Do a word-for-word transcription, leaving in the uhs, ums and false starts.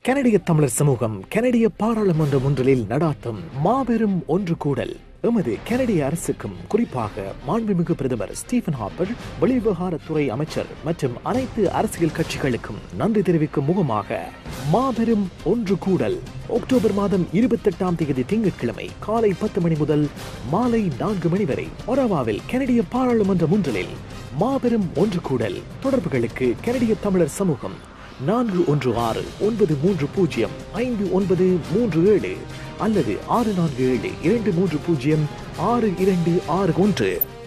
கனடிய தமிழர் சமூகம் கனடிய பாராளுமன்ற ஒன்றில் நடாத்தும் மாபெரும் ஒன்று கூடல். எமது கனடிய அரசுக்கும் குறிப்பாக மாண்புமிகு பிரதமர் ஸ்டீஃபன் ஹாப்பர், வெளிவிவகாரத்துறை அமைச்சர் மற்றும் அனைத்து அரசியல் கட்சிகளுக்கும் நன்றி தெரிவிக்கும் முகமாக மாபெரும் ஒன்று கூடல் அக்டோபர் மாதம் இருபத்தி எட்டாம் தேதி திங்கட்கிழமை காலை பத்து மணி முதல் மாலை நான்கு மணி வரை ஒராவாவில் கனடிய பாராளுமன்ற முன்றலில் மாபெரும் ஒன்று கூடல். தொடர்புகளுக்கு கனடிய தமிழர் சமூகம் நான்கு ஒன்று ஆறு ஒன்பது மூன்று பூஜ்ஜியம் ஐந்து ஒன்பது மூன்று ஏழு அல்லது ஆறு நான்கு ஏழு இரண்டு மூன்று பூஜ்ஜியம் ஆறு இரண்டு ஆறு ஒன்று.